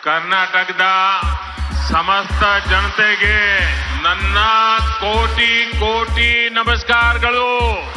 ಕರ್ನಾಟಕದ ಸಮಸ್ತ ಜನತೆಗೆ ನನ್ನ ಕೋಟಿ ಕೋಟಿ ನಮಸ್ಕಾರಗಳು.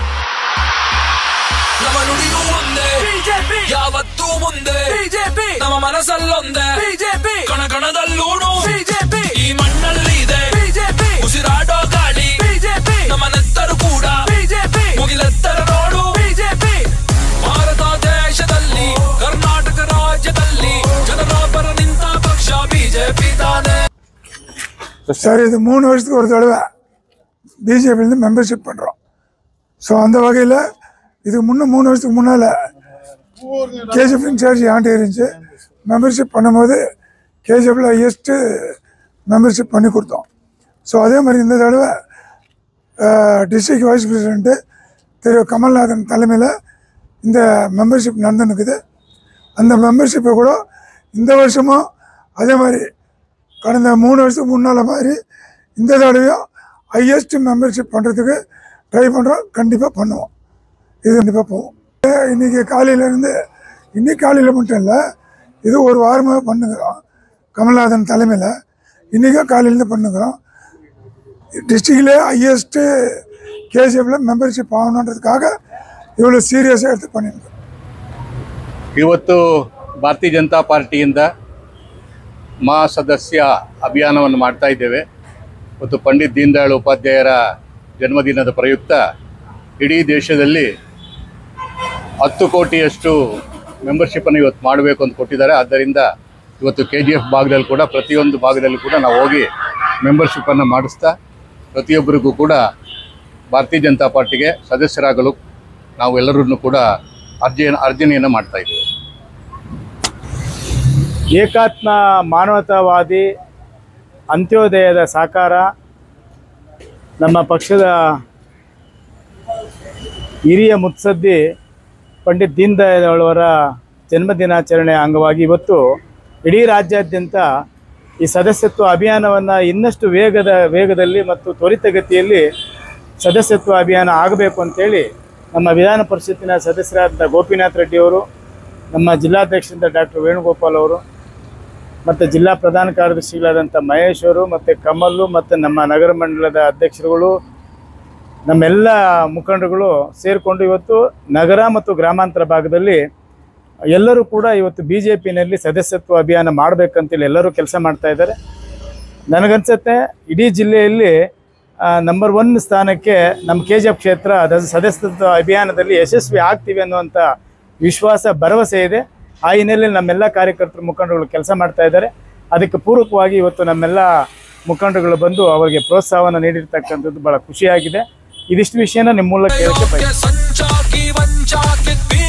ನಮ್ಮ ನುಡಿಯೂ ಒಂದೇ ಬಿಜೆಪಿ, ಯಾವತ್ತೂ ಮುಂದೆ ಬಿಜೆಪಿ, ನಮ್ಮ ಮನಸ್ಸಲ್ಲೊಂದೇ ಬಿಜೆಪಿ, ಕಣಕಣದಲ್ಲೂನು ಬಿಜೆಪಿ, ಈ ಮಣ್ಣಲ್ಲಿ ಇದೆ ಬಿಜೆಪಿ, ಉಸಿರಾಡೋ ಗಾಳಿ ಬಿಜೆಪಿ, ನಮ್ಮ ನೆತ್ತರು ಕೂಡ ಬಿಜೆಪಿ, ಮುಗಿಲೆತ್ತರ ನೋಡು ಬಿಜೆಪಿ. ಭಾರತ ದೇಶದಲ್ಲಿ ಕರ್ನಾಟಕ ರಾಜ್ಯದಲ್ಲಿ ಜನರ ಪರ ನಿಂತ ಪಕ್ಷ ಬಿಜೆಪಿ ತಾನೆ. சார் இது 3 வருஷத்துக்கு ஒரு தடவை பிஜேபியிலேருந்து மெம்பர்ஷிப் பண்ணுறோம். ஸோ அந்த வகையில் இதுக்கு 3 வருஷத்துக்கு முன்னால் கேஜிஎஃப் இன்சார்ஜ் ஆண்டு இருந்துச்சு. மெம்பர்ஷிப் பண்ணும்போது கேஜிஎஃப்பில் ஹையஸ்ட்டு மெம்பர்ஷிப் பண்ணி கொடுத்தோம். ஸோ அதே மாதிரி இந்த தடவை டிஸ்ட்ரிக்ட் வைஸ் பிரசிடெண்ட்டு திரு கமல்நாதன் தலைமையில் இந்த மெம்பர்ஷிப் நடந்துன்னுக்குது. அந்த மெம்பர்ஷிப்பை கூட இந்த வருஷமும் அதே மாதிரி கடந்த 3 வருஷத்துக்கு முன்னால் மாதிரி இந்த தடவையும் ஹையஸ்ட் மெம்பர்ஷிப் பண்ணுறதுக்கு ட்ரை பண்ணுறோம். கண்டிப்பாக பண்ணுவோம். இது கண்டிப்பாக போவோம். இன்றைக்கி காலையிலேருந்து இன்றைக்கி காலையில் மட்டும் இல்லை, இது ஒரு வாரமாக பண்ணுங்கிறோம். கமல்நாதன் தலைமையில் இன்றைக்கும் காலையிலேருந்து பண்ணுங்கிறோம். டிஸ்ட்ரிக்ட்லே ஹையஸ்ட்டு கேஜிஎஃப்பில் மெம்பர்ஷிப் ஆகணுன்றதுக்காக இவ்வளோ ಸೀರಿಯಸ್ಸಾಗಿ எடுத்து பண்ணியிருக்கோம். ಇವತ್ತು ಭಾರತೀಯ ಜನತಾ ಪಾರ್ಟಿಯಿಂದ ಮಹಾಸದಸ್ಯ ಅಭಿಯಾನವನ್ನು ಮಾಡ್ತಾ ಇದ್ದೇವೆ. ಮತ್ತು ಪಂಡಿತ್ ದೀನ್ ದಯಾಳ್ ಉಪಾಧ್ಯಾಯರ ಜನ್ಮದಿನದ ಪ್ರಯುಕ್ತ ಇಡೀ ದೇಶದಲ್ಲಿ 10 ಕೋಟಿಯಷ್ಟು ಮೆಂಬರ್ಶಿಪ್ಪನ್ನು ಇವತ್ತು ಮಾಡಬೇಕು ಅಂತ ಕೊಟ್ಟಿದ್ದಾರೆ. ಆದ್ದರಿಂದ ಇವತ್ತು KGF ಭಾಗದಲ್ಲಿ ಕೂಡ ಪ್ರತಿಯೊಂದು ಭಾಗದಲ್ಲಿ ಕೂಡ ನಾವು ಹೋಗಿ ಮೆಂಬರ್ಶಿಪ್ಪನ್ನು ಮಾಡಿಸ್ತಾ ಪ್ರತಿಯೊಬ್ಬರಿಗೂ ಕೂಡ ಭಾರತೀಯ ಜನತಾ ಪಾರ್ಟಿಗೆ ಸದಸ್ಯರಾಗಲು ನಾವು ಎಲ್ಲರನ್ನು ಕೂಡ ಅರ್ಜನೆಯನ್ನು ಮಾಡ್ತಾ ಇದ್ದೇವೆ. ಏಕಾತ್ಮ ಮಾನವತಾವಾದಿ ಅಂತ್ಯೋದಯದ ಸಾಕಾರ ನಮ್ಮ ಪಕ್ಷದ ಹಿರಿಯ ಮುತ್ಸದ್ದಿ ಪಂಡಿತ್ ದೀನ್ ದಯಾಳ್ ಅವರ ಜನ್ಮದಿನಾಚರಣೆ ಅಂಗವಾಗಿ ಇವತ್ತು ಇಡೀ ರಾಜ್ಯಾದ್ಯಂತ ಈ ಸದಸ್ಯತ್ವ ಅಭಿಯಾನವನ್ನು ಇನ್ನಷ್ಟು ವೇಗದಲ್ಲಿ ಮತ್ತು ತ್ವರಿತಗತಿಯಲ್ಲಿ ಸದಸ್ಯತ್ವ ಅಭಿಯಾನ ಆಗಬೇಕು ಅಂತೇಳಿ ನಮ್ಮ ವಿಧಾನ ಪರಿಷತ್ತಿನ ಸದಸ್ಯರಾದ ಗೋಪಿನಾಥ್ ರೆಡ್ಡಿಯವರು, ನಮ್ಮ ಜಿಲ್ಲಾಧ್ಯಕ್ಷರಿಂದ ಡಾಕ್ಟರ್ ವೇಣುಗೋಪಾಲ್ ಅವರು, ಮತ್ತು ಜಿಲ್ಲಾ ಪ್ರಧಾನ ಕಾರ್ಯದರ್ಶಿಗಳಾದಂಥ ಮಹೇಶ್ ಅವರು, ಮತ್ತು ಕಮಲ್, ಮತ್ತು ನಮ್ಮ ನಗರ ಮಂಡಲದ ಅಧ್ಯಕ್ಷರುಗಳು, ನಮ್ಮೆಲ್ಲ ಮುಖಂಡರುಗಳು ಸೇರಿಕೊಂಡು ಇವತ್ತು ನಗರ ಮತ್ತು ಗ್ರಾಮಾಂತರ ಭಾಗದಲ್ಲಿ ಎಲ್ಲರೂ ಕೂಡ ಇವತ್ತು BJPನಲ್ಲಿ ಸದಸ್ಯತ್ವ ಅಭಿಯಾನ ಮಾಡಬೇಕಂತೇಳಿ ಎಲ್ಲರೂ ಕೆಲಸ ಮಾಡ್ತಾ ಇದ್ದಾರೆ. ನನಗನ್ಸುತ್ತೆ ಇಡೀ ಜಿಲ್ಲೆಯಲ್ಲಿ ನಂಬರ್ 1 ಸ್ಥಾನಕ್ಕೆ ನಮ್ಮ KGF ಕ್ಷೇತ್ರ ಸದಸ್ಯತ್ವ ಅಭಿಯಾನದಲ್ಲಿ ಯಶಸ್ವಿ ಆಗ್ತೀವಿ ಅನ್ನುವಂಥ ವಿಶ್ವಾಸ ಭರವಸೆ ಇದೆ. ಆ ಹಿನ್ನೆಲೆಯಲ್ಲಿ ನಮ್ಮೆಲ್ಲ ಕಾರ್ಯಕರ್ತರು ಮುಖಂಡರುಗಳು ಕೆಲಸ ಮಾಡ್ತಾ ಇದ್ದಾರೆ. ಅದಕ್ಕೆ ಪೂರಕವಾಗಿ ಇವತ್ತು ನಮ್ಮೆಲ್ಲ ಮುಖಂಡರುಗಳು ಬಂದು ಅವರಿಗೆ ಪ್ರೋತ್ಸಾಹವನ್ನು ನೀಡಿರ್ತಕ್ಕಂಥದ್ದು ಭಾಳ ಖುಷಿಯಾಗಿದೆ. ಇದಿಷ್ಟು ವಿಷಯನ ನಿಮ್ಮ ಮೂಲಕ ಹೇಳಕ್ಕೆ ಬಯಸ್ತೇನೆ.